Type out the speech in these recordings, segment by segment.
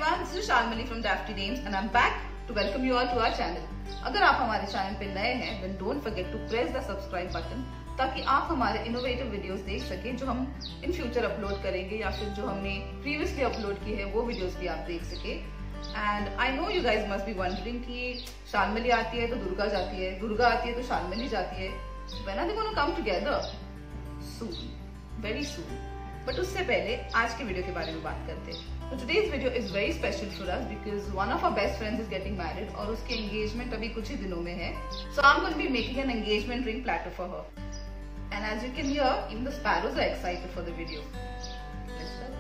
everyone, this is Shalmali from Dafty Dames and I'm back to welcome you all to our channel. अगर आप हमारे channel पे नए हैं then don't forget to press the subscribe button ताकि आप हमारे इनोवेटिव वीडियोस देख सकें जो हम इन फ्यूचर अपलोड करेंगे या फिर जो हमने प्रीवियसली अपलोड की है वो वीडियोस भी आप देख सके. And I know you guys must be wondering कि शालमली आती है तो दुर्गा जाती है, दुर्गा आती है तो शालमली जाती है. When are they going to come together? Soon, very soon. But उससे पहले आज के वीडियो के बारे में बात करते हैं. So today's video is very special for us because one of our best friends is getting married और उसके engagement अभी कुछ ही दिनों में है. So I'm going to be making an engagement ring platter for her. And as you can hear, even the sparrows are excited for the video. Let's go.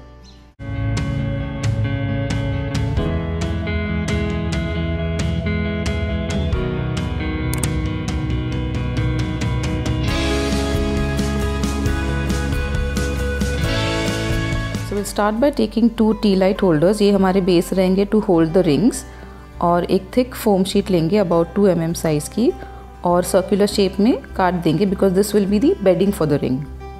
We'll start by taking 2 tea light holders. ये हमारे base रहेंगे to hold the rings और एक thick foam sheet लेंगे about 2 mm size की और circular shape में काट देंगे because this will be the bedding for the ring.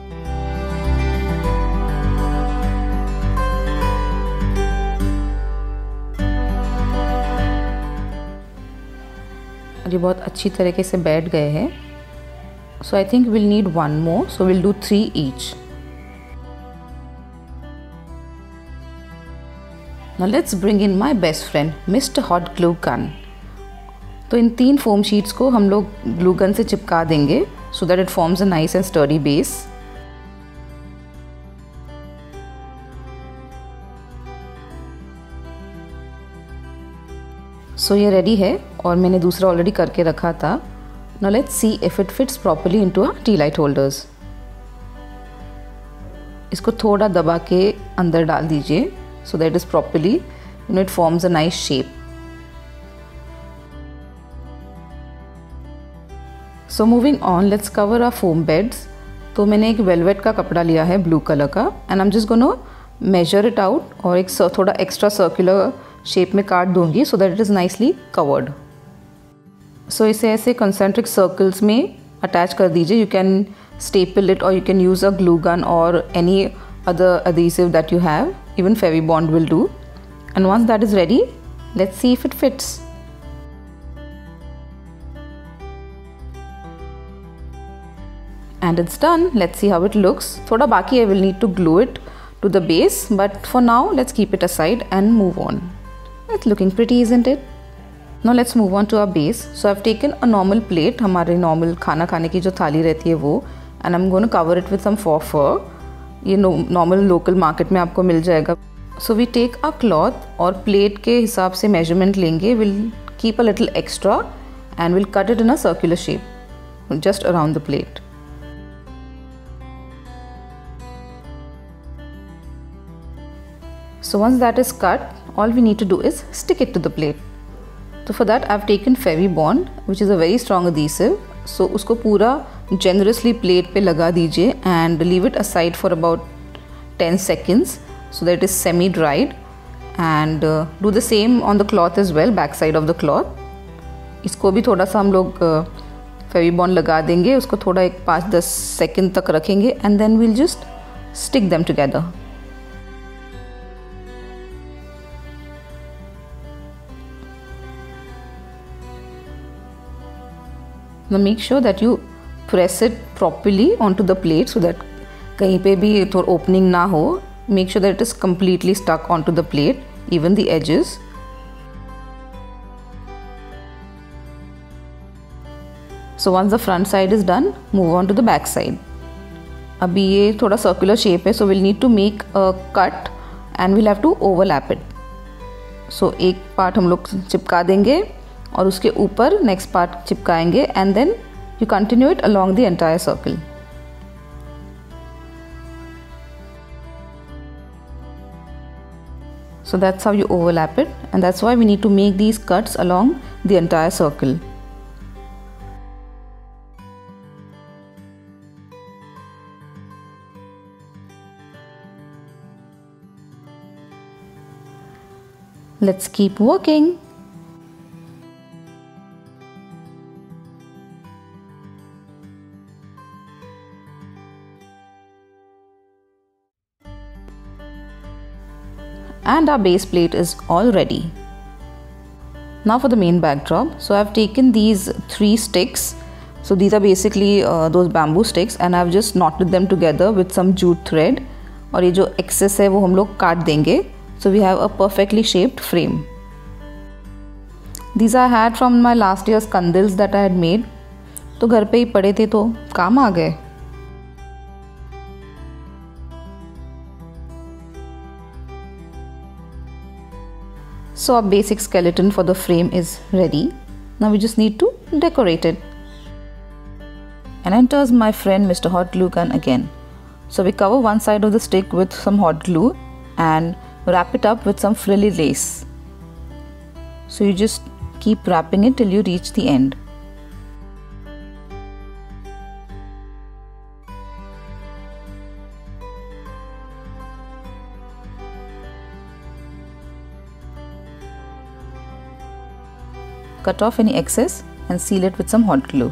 ये बहुत अच्छी तरीके से बैठ गए हैं. So I think we'll need one more. So we'll do 3 each. Now let's bring in my best friend, Mr. Hot Glue Gun. तो इन 3 foam sheets को हम लोग ग्लू गन से चिपका देंगे so that it forms a nice and sturdy base. So ये ready है और मैंने दूसरा ऑलरेडी करके रखा था. Now let's see if it fits properly into our tea light holders. इसको थोड़ा दबा के अंदर डाल दीजिए so that it is properly, it forms a nice shape. So moving on, let's cover our foam beds. तो मैंने एक velvet का कपड़ा लिया है blue color का and I'm just going to measure it out और एक थोड़ा extra circular shape में काट दूंगी so that it is nicely covered. So इसे ऐसे concentric circles में attach कर दीजिए. You can staple it or you can use a glue gun or any other adhesive that you have. Even Fevibond will do. And once that is ready, let's see if it fits. And it's done. Let's see how it looks. Thoda baki I will need to glue it to the base, but for now let's keep it aside and move on. It's looking pretty, isn't it? Now let's move on to our base. So I've taken a normal plate, हमारे normal खाना खाने की जो थाली रहती है वो, and I'm going to cover it with some faux fur. ये नॉर्मल लोकल मार्केट में आपको मिल जाएगा. So we take a cloth और प्लेट के हिसाब से मेजरमेंट लेंगे. Will keep a little extra and will cut it in a circular shape just around the plate. So once that is cut, all we need to do is stick it to the plate. So for that I've taken Fevibond, which is a very strong adhesive. So उसको पूरा generously plate पे लगा दीजिए and leave it aside for about 10 seconds so that it is semi dried, and do the same on the cloth as well, back side of the cloth. इसको भी थोड़ा सा हम लोग Fevibond लगा देंगे, उसको थोड़ा एक 5-10 सेकेंड तक रखेंगे and then we'll just stick them together. Now make sure that you press it properly onto the plate so that कहीं पे भी थोड़ा opening ना हो. Make sure that it is completely stuck onto the plate, even the edges. So once the front side is done, move on to the back side. अभी ये थोड़ा circular shape है, so we'll need to make a cut and we'll have to overlap it. So एक part हम लोग चिपका देंगे और उसके ऊपर नेक्स्ट पार्ट चिपकाएंगे and then you continue it along the entire circle. So that's how you overlap it, and that's why we need to make these cuts along the entire circle. Let's keep working. And our base plate is all ready. Now for the main backdrop. So I've taken these 3 sticks. So these are basically those bamboo sticks and I've just knotted them together with some jute thread. और ये जो excess है वो हम लोग काट देंगे. So we have a perfectly shaped frame. These I had from my last year's candles that I had made. तो घर पे ही पड़े थे तो काम आ गए. So our basic skeleton for the frame is ready. Now we just need to decorate it. And enters my friend Mr. Hot Glue Gun again. So we cover one side of the stick with some hot glue and wrap it up with some frilly lace. So you just keep wrapping it till you reach the end. Cut off any excess and seal it with some hot glue.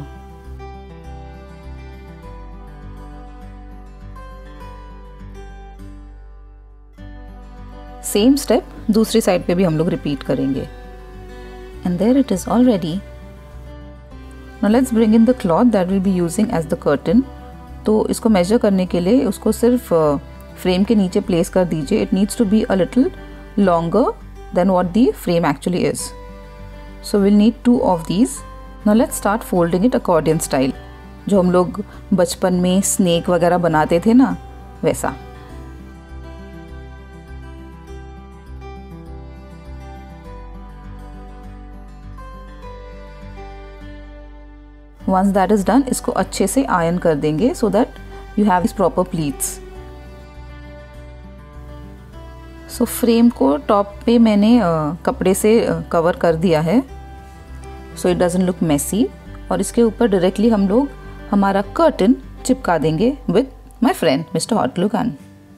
Same step दूसरी side पे भी हम लोग repeat करेंगे. And there it is all ready. Now let's bring in the cloth that we'll be using as the curtain. तो इसको measure करने के लिए उसको सिर्फ frame के नीचे place कर दीजिए. It needs to be a little longer than what the frame actually is. So we'll need 2 of these. Now let's start folding it accordion style. जो हम लोग बचपन में snake वगैरह बनाते थे ना, वैसा. Once that is done, इसको अच्छे से iron कर देंगे so that you have these proper pleats. So frame को top पे मैंने कपड़े से cover कर दिया है. So it doesn't look messy. और इसके ऊपर directly हम लोग हमारा curtain चिपका देंगे with my friend Mr. Hot Glue Gun.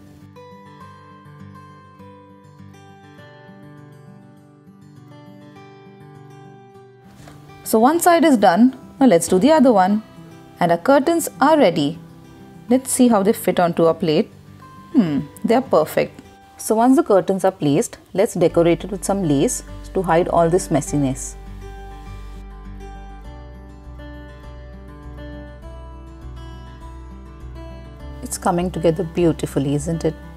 So one side is done. Now let's do the other one. And our curtains are ready. Let's see how they fit onto our plate. They are perfect. So once the curtains are placed, let's decorate it with some lace to hide all this messiness. It's coming together beautifully, isn't it?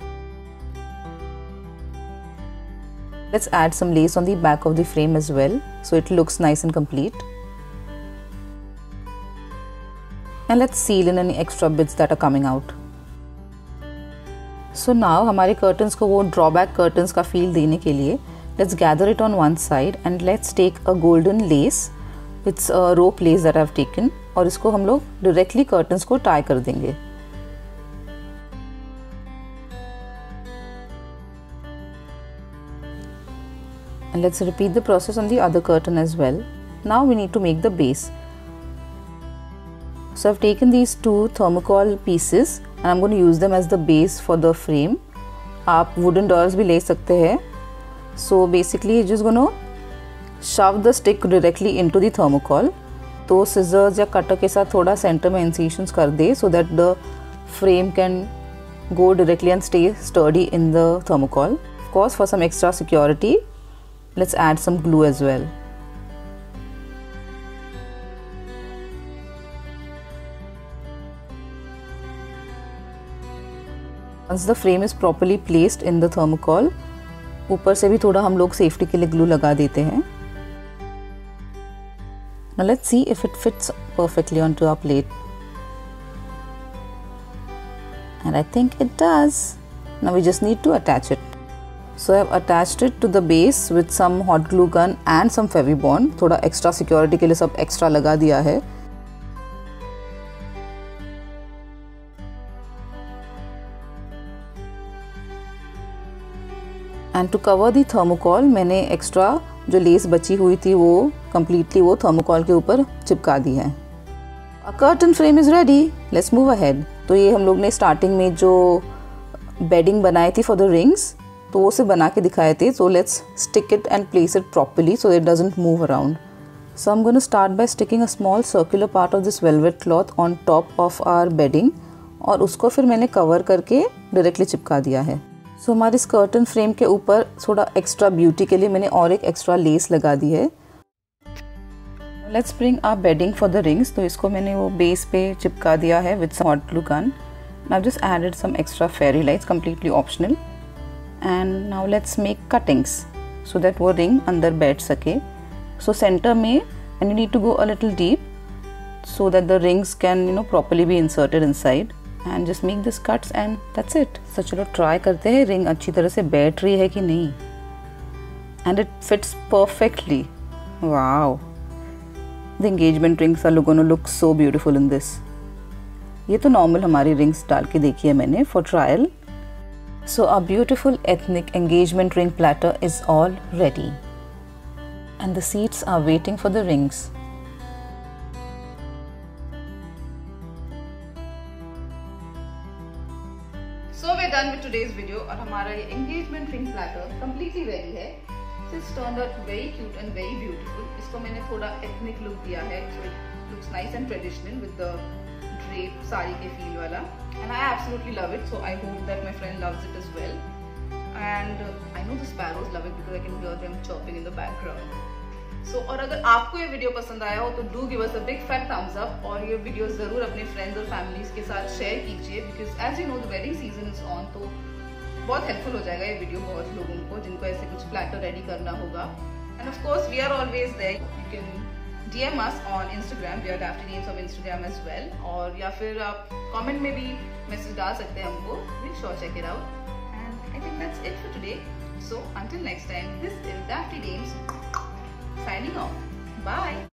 Let's add some lace on the back of the frame as well, so it looks nice and complete. And let's seal in any extra bits that are coming out. So now हमारे curtains को वो drawback curtains का feel देने के लिए let's gather it on one side and let's take a golden lace. It's a rope lace that I've taken और इसको हम लोग directly curtains को tie कर देंगे. And let's repeat the process on the other curtain as well. Now we need to make the base. So I've taken these 2 thermocol pieces and I'm going to use them as the base for the frame. आप wooden dolls भी ले सकते हैं. So basically you're just going to shove the stick directly into the thermocol. तो scissors या cutter के साथ थोड़ा center में incisions कर दे so that the frame can go directly and stay sturdy in the thermocol. Of course, for some extra security, let's add some glue as well. Once the frame is properly placed in the thermocol, ऊपर से भी थोड़ा हम लोग safety के लिए glue लगा देते हैं. Now let's see if it fits perfectly onto our plate. And I think it does. Now we just need to attach it. So I have attached it to the base with some hot glue gun and some Fevibond. थोड़ा extra security के लिए सब extra लगा दिया है. And to cover the thermocol, मैंने extra जो lace बची हुई थी वो completely वो thermocol के ऊपर चिपका दी है. Our curtain frame is ready. Let's move ahead. तो ये हम लोग ने starting में जो bedding बनाई थी for the rings, तो वो से बना के दिखाए थे. So let's stick it and place it properly so it doesn't move around. So I'm going to start by sticking a small circular part of this velvet cloth on top of our bedding और उसको फिर मैंने cover करके directly चिपका दिया है. सो हमारे स्कर्टन frame के ऊपर थोड़ा एक्स्ट्रा ब्यूटी के लिए मैंने और एक एक्स्ट्रा लेस लगा दी है। Let's bring our bedding for the rings. तो इसको मैंने वो बेस पे चिपका दिया है with some hot glue gun. I've just added some extra fairy lights, completely optional. And now let's make cuttings so that वो ring अंदर बैठ सके। So center में, and you need to go a little deep so that the rings can properly be inserted inside. And just make this cuts and that's it. So चलो try करते हैं ring अच्छी तरह से बैठ रही है कि नहीं। And it fits perfectly. Wow! The engagement rings are going to look so beautiful in this. ये तो नॉर्मल हमारी रिंग्स डाल के देखी है मैंने for trial. So a beautiful ethnic engagement ring platter is all ready and the seats are waiting for the rings. So we are done with today's video और हमारा ये engagement ring platter completely ready है। It's turned out very cute and very beautiful. इसको मैंने थोड़ा ethnic look दिया है, so it looks nice and traditional with the drape sari के फील वाला, and I absolutely love it. So I hope that my friend loves it as well. And I know the sparrows love it because I can hear them chirping in the background. So और अगर आपको ये video पसंद आया हो तो do give us a big fat thumbs up और ये वीडियो जरूर अपने फ्रेंड्स और फैमिलीज के साथ शेयर कीजिए because as you know the wedding season is on, तो बहुत हेल्पफुल हो जाएगा ये वीडियो बहुत लोगों को जिनको ऐसे कुछ प्लेटर रेडी करना होगा। And of course we are always there. You can DM us on Instagram. We are Dafty Dames on Instagram as well. और या फिर आप कमेंट में भी मैसेज डाल सकते हैं हमको। We'll sure check it out. And I think that's it for today. So until next time, this is Dafty Dames signing off. Bye.